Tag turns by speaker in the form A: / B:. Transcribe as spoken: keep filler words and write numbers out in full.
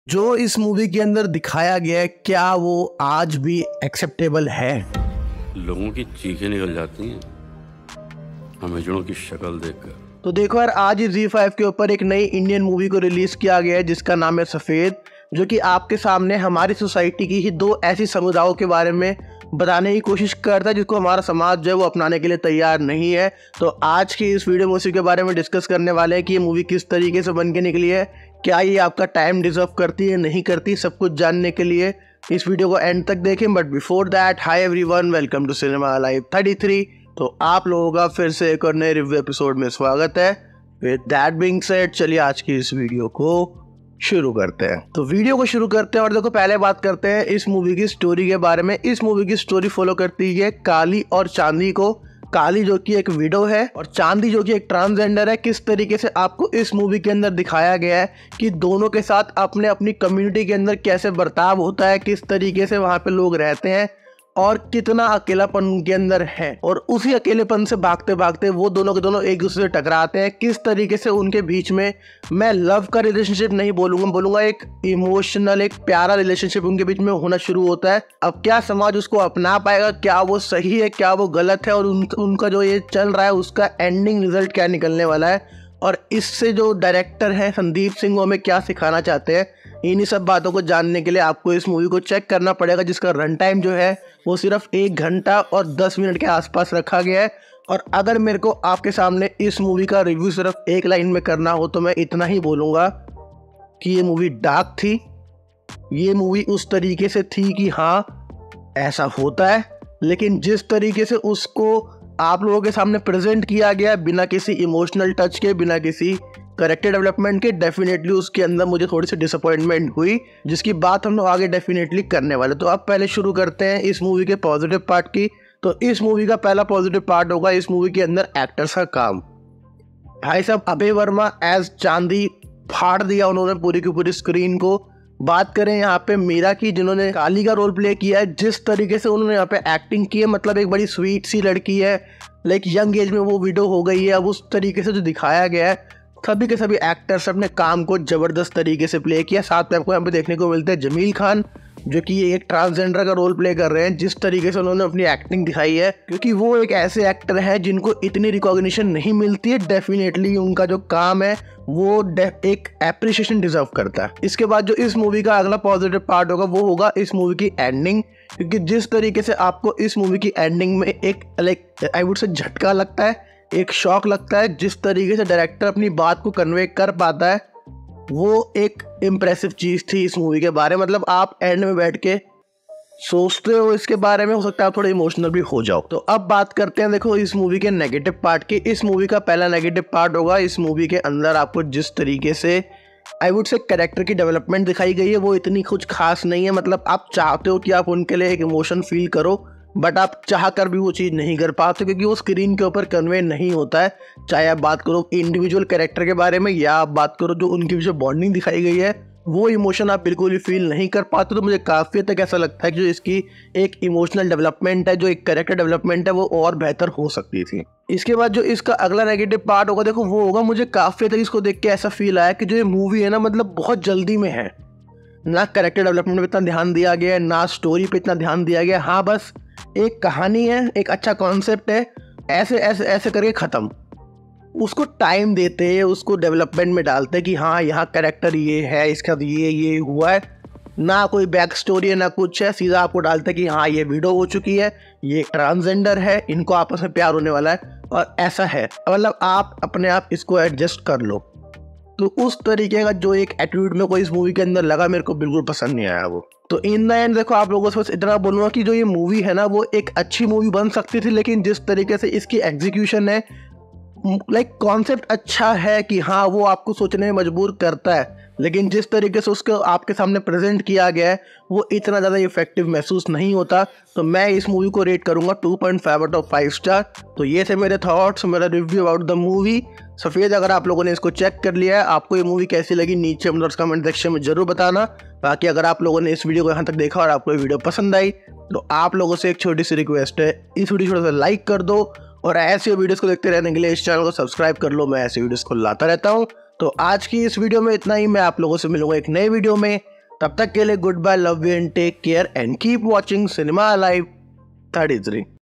A: जो इस मूवी के अंदर दिखाया गया है, क्या वो आज भी एक्सेप्टेबल है?
B: लोगों की चीखें निकल जाती हैं अमेजनों की शक्ल देखकर।
A: तो देखो यार, आज ही ज़ी फाइव के ऊपर एक नई इंडियन मूवी को रिलीज किया गया है जिसका नाम है सफ़ेद, जो कि आपके सामने हमारी सोसाइटी की ही दो ऐसी समुदायों के बारे में बताने की कोशिश करता है जिसको हमारा समाज जो है वो अपनाने के लिए तैयार नहीं है। तो आज की इस वीडियो में उसी के बारे में डिस्कस करने वाले हैं कि ये मूवी किस तरीके से बन के निकली है, क्या ये आपका टाइम डिजर्व करती है नहीं करती, सब कुछ जानने के लिए इस वीडियो को एंड तक देखें। But before that, hi everyone, welcome to cinema live thirty three. तो आप लोगों का फिर से एक और नए रिव्यू एपिसोड में स्वागत है। विद दैट बीइंग सेड, चलिए आज की इस वीडियो को शुरू करते हैं। तो वीडियो को शुरू करते हैं और देखो, पहले बात करते हैं इस मूवी की स्टोरी के बारे में। इस मूवी की स्टोरी फॉलो करती है काली और चांदी को। काली जो कि एक विडो है और चांदी जो कि एक ट्रांसजेंडर है। किस तरीके से आपको इस मूवी के अंदर दिखाया गया है कि दोनों के साथ अपने अपनी कम्युनिटी के अंदर कैसे बर्ताव होता है, किस तरीके से वहाँ पे लोग रहते हैं और कितना अकेलापन उनके अंदर है। और उसी अकेलेपन से भागते भागते वो दोनों के दोनों एक दूसरे से टकराते हैं। किस तरीके से उनके बीच में, मैं लव का रिलेशनशिप नहीं बोलूंगा बोलूंगा एक इमोशनल, एक प्यारा रिलेशनशिप उनके बीच में होना शुरू होता है। अब क्या समाज उसको अपना पाएगा, क्या वो सही है, क्या वो गलत है, और उन, उनका जो ये चल रहा है उसका एंडिंग रिजल्ट क्या निकलने वाला है, और इससे जो डायरेक्टर है संदीप सिंह वो हमें क्या सिखाना चाहते हैं, इन्हीं सब बातों को जानने के लिए आपको इस मूवी को चेक करना पड़ेगा, जिसका रन टाइम जो है वो सिर्फ एक घंटा और दस मिनट के आसपास रखा गया है। और अगर मेरे को आपके सामने इस मूवी का रिव्यू सिर्फ एक लाइन में करना हो तो मैं इतना ही बोलूँगा कि ये मूवी डार्क थी। ये मूवी उस तरीके से थी कि हाँ ऐसा होता है, लेकिन जिस तरीके से उसको आप लोगों के सामने प्रेजेंट किया गया बिना किसी इमोशनल टच के, बिना किसी कैरेक्टर डेवलपमेंट के, डेफिनेटली उसके अंदर मुझे थोड़ी सी डिसअपॉइंटमेंट हुई, जिसकी बात हम लोग आगे डेफिनेटली करने वाले। तो अब पहले शुरू करते हैं इस मूवी के पॉजिटिव पार्ट की। तो इस मूवी का पहला पॉजिटिव पार्ट होगा इस मूवी के अंदर एक्टर्स का काम। भाई साहब, अभय वर्मा एज चांदी फाड़ दिया उन्होंने पूरी की पूरी स्क्रीन को। बात करें यहाँ पे मीरा की, जिन्होंने काली का रोल प्ले किया है, जिस तरीके से उन्होंने यहाँ पे एक्टिंग की है, मतलब एक बड़ी स्वीट सी लड़की है, लाइक यंग एज में वो विडो हो गई है। अब उस तरीके से जो दिखाया गया है, सभी के सभी एक्टर्स अपने काम को जबरदस्त तरीके से प्ले किया। साथ में आपको यहाँ पे देखने को मिलते हैं जमील खान, जो कि एक ट्रांसजेंडर का रोल प्ले कर रहे हैं। जिस तरीके से उन्होंने अपनी एक्टिंग दिखाई है, क्योंकि वो एक ऐसे एक्टर हैं जिनको इतनी रिकॉग्निशन नहीं मिलती है, डेफिनेटली उनका जो काम है वो एक एप्रिसिएशन डिजर्व करता है। इसके बाद जो इस मूवी का अगला पॉजिटिव पार्ट होगा वो होगा इस मूवी की एंडिंग, क्योंकि जिस तरीके से आपको इस मूवी की एंडिंग में एक लाइक आई वुड से झटका लगता है, एक शॉक लगता है, जिस तरीके से डायरेक्टर अपनी बात को कन्वे कर पाता है, वो एक इम्प्रेसिव चीज़ थी इस मूवी के बारे में। मतलब आप एंड में बैठ के सोचते हो इसके बारे में, हो सकता है आप थोड़े इमोशनल भी हो जाओ। तो अब बात करते हैं देखो इस मूवी के नेगेटिव पार्ट की। इस मूवी का पहला नेगेटिव पार्ट होगा इस मूवी के अंदर आपको जिस तरीके से आई वुड से कैरेक्टर की डेवलपमेंट दिखाई गई है वो इतनी कुछ खास नहीं है। मतलब आप चाहते हो कि आप उनके लिए एक इमोशन फील करो, बट आप चाह कर भी वो चीज़ नहीं कर पाते, क्योंकि वो स्क्रीन के ऊपर कन्वे नहीं होता है। चाहे आप बात करो इंडिविजुअल कैरेक्टर के बारे में या आप बात करो जो उनकी जो बॉन्डिंग दिखाई गई है, वो इमोशन आप बिल्कुल भी फील नहीं कर पाते। तो मुझे काफ़ी हद तक ऐसा लगता है कि जो इसकी एक इमोशनल डेवलपमेंट है, जो एक कैरेक्टर डेवलपमेंट है, वो और बेहतर हो सकती थी। इसके बाद जो इसका अगला नेगेटिव पार्ट होगा देखो वो होगा, मुझे काफ़ी हद तक इसको देख के ऐसा फील आया कि जो ये मूवी है ना, मतलब बहुत जल्दी में है। ना कैरेक्टर डेवलपमेंट पे इतना ध्यान दिया गया है, ना स्टोरी पे इतना ध्यान दिया गया है। हाँ, बस एक कहानी है, एक अच्छा कॉन्सेप्ट है, ऐसे ऐसे ऐसे करके ख़त्म। उसको टाइम देते हैं, उसको डेवलपमेंट में डालते हैं कि हाँ यहाँ कैरेक्टर ये है, इसका ये ये हुआ है, ना कोई बैक स्टोरी है ना कुछ है, सीधा आपको डालते हैं कि हाँ ये विडो हो चुकी है, ये ट्रांसजेंडर है, इनको आपस में प्यार होने वाला है और ऐसा है, मतलब आप अपने आप इसको एडजस्ट कर लो। तो उस तरीके का जो एक एटीट्यूड में कोई इस मूवी के अंदर लगा, मेरे को बिल्कुल पसंद नहीं आया वो। तो इन द एंड देखो, आप लोगों से बस इतना बोलूँगा कि जो ये मूवी है ना वो एक अच्छी मूवी बन सकती थी, लेकिन जिस तरीके से इसकी एग्जीक्यूशन है, लाइक कॉन्सेप्ट अच्छा है कि हाँ वो आपको सोचने में मजबूर करता है, लेकिन जिस तरीके से उसको आपके सामने प्रेजेंट किया गया है वो इतना ज़्यादा इफेक्टिव महसूस नहीं होता। तो मैं इस मूवी को रेट करूँगा two point five out of five star. तो ये थे मेरे थॉट्स, मेरा रिव्यू अबाउट द मूवी सफ़ेद। अगर आप लोगों ने इसको चेक कर लिया है, आपको ये मूवी कैसी लगी नीचे हम लोग कमेंट सेक्शन में जरूर बताना। बाकी अगर आप लोगों ने इस वीडियो को यहाँ तक देखा और आपको ये वीडियो पसंद आई तो आप लोगों से एक छोटी सी रिक्वेस्ट है, इस वीडियो को थोड़ा सा लाइक कर दो और ऐसे वीडियोस को देखते रहने के लिए इस चैनल को सब्सक्राइब कर लो। मैं ऐसे वीडियोस को लाता रहता हूँ। तो आज की इस वीडियो में इतना ही। मैं आप लोगों से मिलूंगा एक नए वीडियो में। तब तक के लिए goodbye, love you and take care and keep watching cinema alive thirty three.